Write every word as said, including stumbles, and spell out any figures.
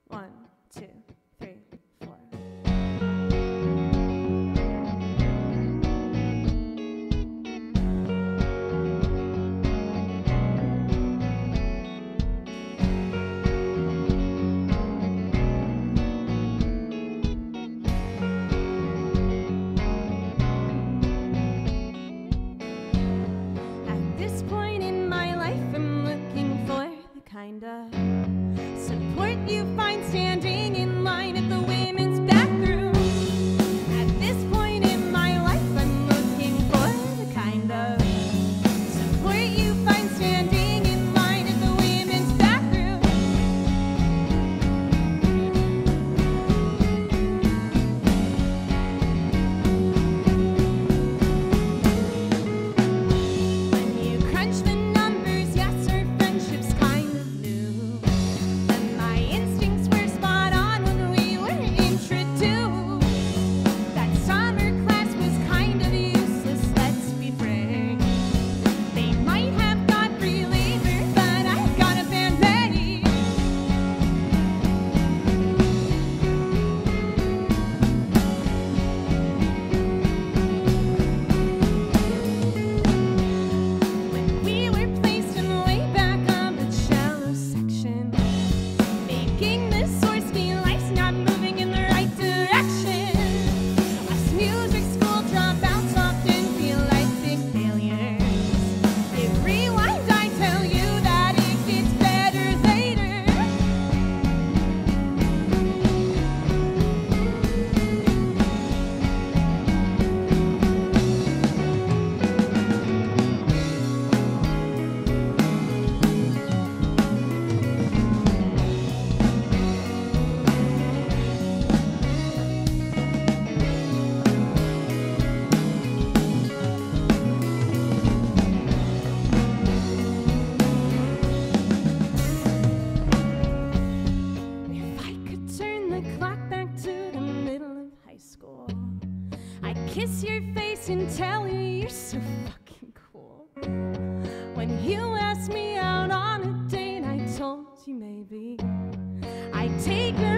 One, two, three, four. At this point in my life, I'm looking for the kind of support you find standing in line at the women's bathroom. At this point in my life, I'm looking for the kind of support you find standing in line at the women's bathroom. When you crunch the numbers, yes, our friendship's kind of new. And my instincts were spot on when we were introduced. That summer class was kind of useless, let's be frank. They might have got free labor, but I got a band-aid. When we were placed in way back of the shallow section, making the Swirsky life's not moving in the right direction. Us music school dropouts often feel like big failures. If rewind, I tell you that it gets better later. If I could turn the clock back to the middle of high school, I'd kiss your face and tell you you're so fucking cool. When you asked me out on a date, I told you maybe I'd take her